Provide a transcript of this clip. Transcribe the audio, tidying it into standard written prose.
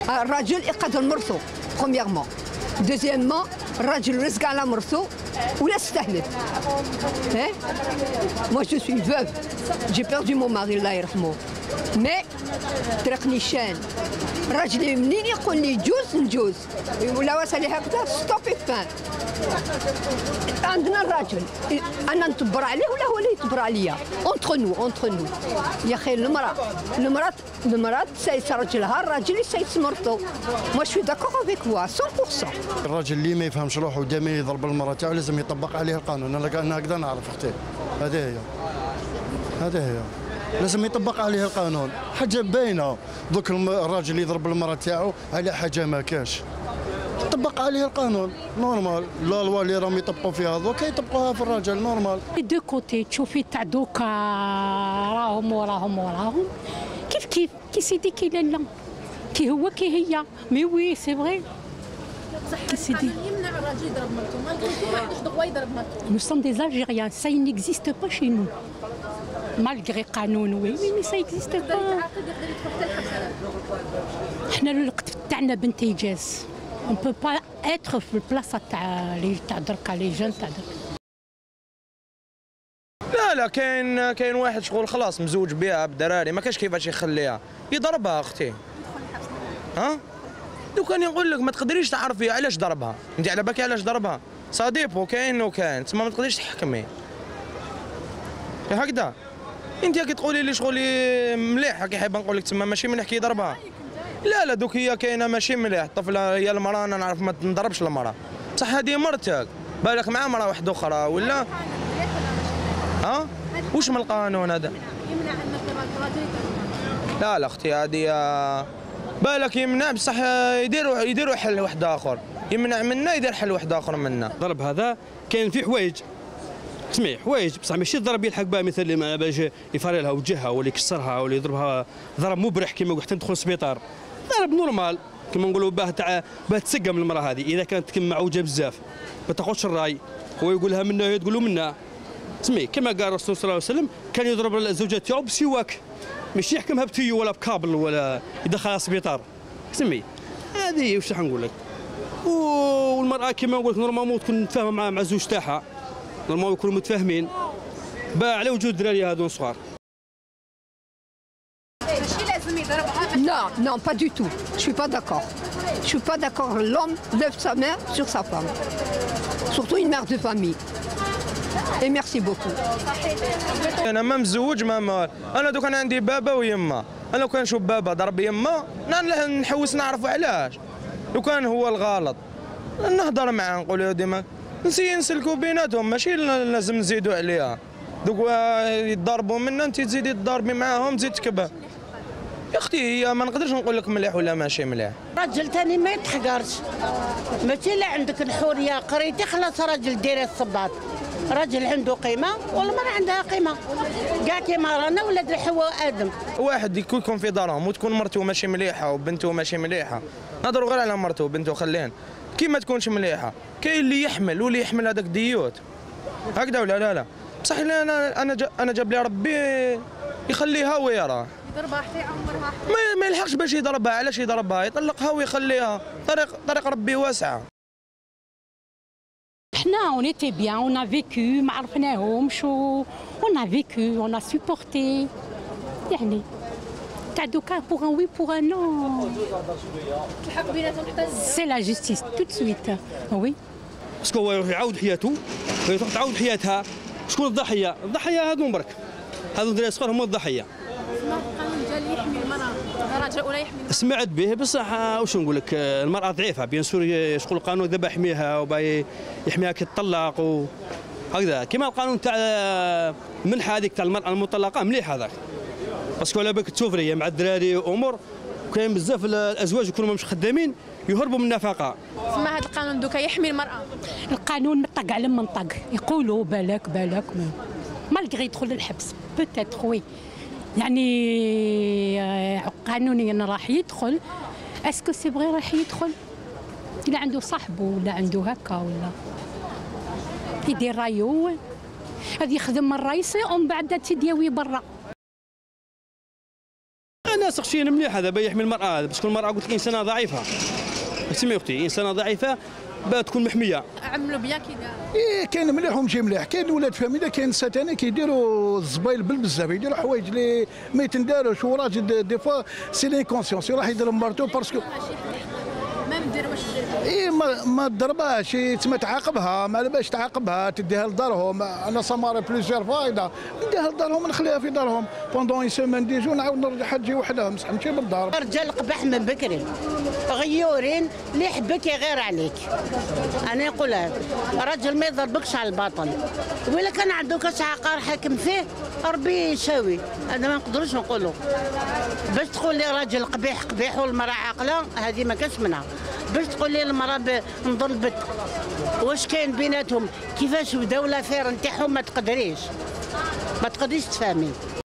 الراجل يقدر مرته برومييرمون. دوزيامون الراجل رزق على مرته ولا استهلك. موا جو سوي فوف جي بيردو مون ماري الله يرحمه مي طريق نيشان. راجلي منين يقول لي جوز نجوز ولا وصلي هكذا ستوبي فان. عندنا الراجل انا نتبر عليه ولا هو اللي يتبر عليا اونتر نو. يا اخي المراه تسايس راجلها، الراجل يسايس مرته. موا شوي داكور افيك فوا 100%. الراجل اللي ما يفهمش روحه ودائما يضرب المراه تاعو لازم يطبق عليه القانون. انا هكذا نعرف اختي. هذه هي لازم يطبق عليه القانون. حاجه باينه دوك الراجل يضرب المراه تاعو على حاجه ما كاش، طبق عليه القانون نورمال. لا لوا اللي راهم يطبقوا فيها دوك يطبقوها في الراجل نورمال. دو كوتي تشوفي تاع دوكا راهم كيف كي سيدي كي لا كي هو كي هي مي وي سي فري. كي سيدي يمنع الراجل يضرب مرته مالغري ما عندوش دغوا يضرب مرته. Nous sommes des Algériens, ça n'existe pas chez nous. Malgré قانون oui mais ça n'existe pas. احنا الوقت تاعنا بنت إيجاز. On peut pas être في البلاصة تاع دركا لي جون تاع دركا. لا كاين واحد شغل خلاص مزوج بها بالدراري ما كاش كيفاش يخليها يضربها اختي. لو كان يقول لك ما تقدريش تعرفي علاش ضربها، انت على بالك علاش ضربها؟ صديق وكاين تسمى ما تقدريش تحكمي. هكذا انت كي تقولي لي شغلي مليح كي حاب نقول لك تسمى ماشي مليح كي يضربها. لا دوك هي كاينه ماشي مليح. الطفله هي المراه انا نعرف ما تنضربش المراه، بصح هذه مرتك بالك مع مراه واحده اخرى ولا واش من القانون هذا؟ يمنع ان الراجل لا اختي هذه بالك يمنع بصح يديروا حل واحد اخر. يمنع منا يدير حل واحد اخر منا. الضرب هذا كاين فيه حوايج سميح حوايج بصح ماشي الضرب يلحق بها مثل اللي باش يفاري لها وجهها ولا يكسرها ولا يضربها ضرب مبرح كما حتى تدخل السبيطار. ضرب نورمال كما نقولوا باه تسقم المراه هذه اذا كانت كم معوجه بزاف ما تاخذش الراي. هو يقولها منا وهي تقولوا منا. سمي كما قال الرسول صلى الله عليه وسلم كان يضرب الزوجه تاعو بسواك ماشي يحكمها بتيو ولا بكابل ولا يدخلها السبيطار. سمي هذه واش راح نقول لك. والمراه كما نقول لك نورمالمون تكون متفاهمه مع الزوج تاعها، نورمالمون يكونوا متفاهمين على وجود الدراري هذو صغار. ماشي لازم يضربها. Non, pas du tout. Je suis pas d'accord. Je suis pas d'accord. L'homme lève sa main sur sa femme. Surtout une mère de famille. Et merci beaucoup. انا ما مزوج ما انا دوك انا عندي بابا ويما. انا لو كان نشوف بابا ضرب يما نحوس نعرفوا علاش. لو كان هو الغلط نهضر معاه نقول له ديما نسلكوا بيناتهم ماشي لازم نزيدوا عليها. دوك يتضاربوا منا انت تزيدي تضاربي معاهم تزيد تكبر. يا اختي هي ما نقدرش نقول لك مليح ولا ماشي مليح. راجل ثاني ما يتحقرش ماشي الا عندك الحوريه قريتي خلاص راجل ديري الصباط. راجل عنده قيمه والمراه عندها قيمه كاع كيما رانا ولاد حواء ادم. واحد يكون في دارهم وتكون مرته ماشي مليحه وبنته ماشي مليحه نهضروا غير على مرته وبنته خليهن. كي ما تكونش مليحه كاين اللي يحمل واللي يحمل هذاك ديوت هكذا ولا لا بصح انا جاب لي ربي يخليها ويراه. يضربها حتى عمرها ما يلحقش باش يضربها. علاش يضربها؟ يطلقها ويخليها. طريق ربي واسعه. احنا on était bien, on a vécu ما عرفناهمش on a vécu, on a supporté. يعني تاع دوكا pour un oui pour un non. الحق بيناتهم حتى C'est la justice tout de suite. Oui. باسكو هو يروح يعاود حياته وهي تروح تعاود حياتها. شكون الضحيه؟ الضحيه هذو برك. هذو الدراري الصغار هما الضحيه. القانون جا اللي يحمي المراه الراجل ولا يحمي. سمعت به بصح واش نقول لك المراه ضعيفه بيان سور شغل القانون دابا يحميها وباي يحميها كي تطلق وهكذا كيما القانون تاع المنحه هذيك تاع المراه المطلقه مليح هذاك باسكو على بالك تسوفري مع الدراري امور كاين بزاف الازواج يكونوا مش خدامين يهربوا من النفقه. تسمى هذا القانون دوكا يحمي المراه. القانون طق على من طق يقولوا بالك مالغري يدخل الحبس بوتيتر وي يعني قانونيا راح يدخل. اسكو سي بغي راح يدخل الا عنده صاحبه ولا عنده هكا ولا يدير رايو هذا يخدم الرئيس ومن بعد تديوي برا. مناسق شيء مليح هذا يحمي المراه، باش تكون المراه قلت لك انسانه ضعيفه. اسمعي اختي، انسانه ضعيفه تكون محميه. عملوا بيان كي ايه كاين مليح ومشي مليح، كاين ولاد فاميلا، كاين ساتانه كيديروا الزبايل بالبزاف، يديروا حوايج اللي ما يتنداروش، وراجل دي فوا سي لينكونسيونس يروح يضرب مرتو باسكو ما ندير واش ايه ما تضربهاش، تما تعاقبها، ما باش تعاقبها تديها لدارهم. انا ساماري بليزيور فايده نديها لدارهم نخليها في دارهم بوندون اون سيمين دي جو، نعاود نرجعها تجي وحدها مسح ماشي بالدار. رجال قبح من بكري غيورين اللي يحبك يغير عليك. انا نقولها راجل ما يضربكش على الباطل، ولا كان عنده كاس عقار حاكم فيه ربي يساوي، هذا ما نقدروش نقولوا. باش تقول لي راجل قبيح قبيح والمراه عاقله، هذه ما كاش منها. باش تقول لي المراه انضربت واش كاين بيناتهم كيفاش بداو لافير نتاعهم، ما تقدريش تفهمي.